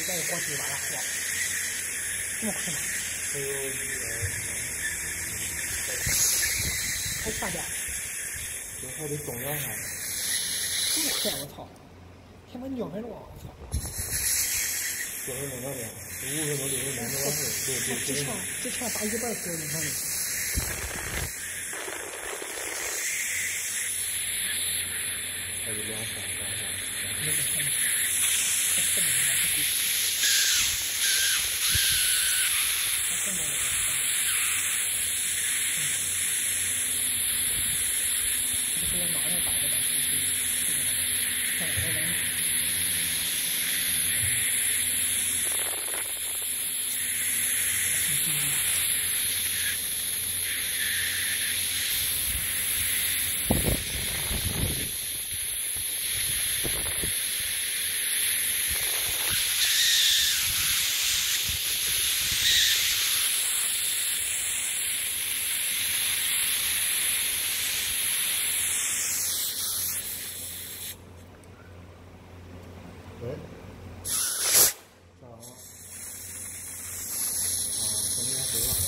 再过去把它火，这么快吗？ 还有还差点， 这还得动两下。 这么快，我操！先把2分钟，我操 ！4分钟到点，5分钟6分钟没完事。对， 之前打1半时你看你。 还有2下。 没事，看你。太笨了，这个。太笨了，这个脑袋打的吧，这个，看我能。 喂，咋了？等一下回吧。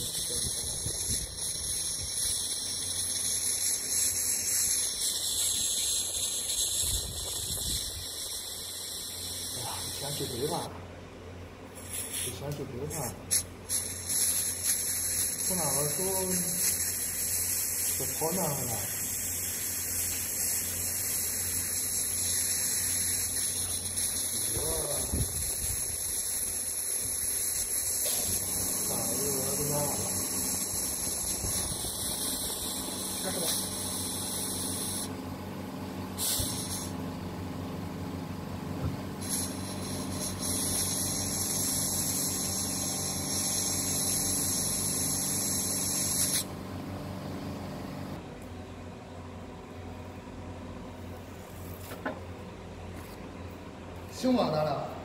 哎呀，先去堆吧，先去堆吧。从那个时候就跑那个了。行吗，咱俩？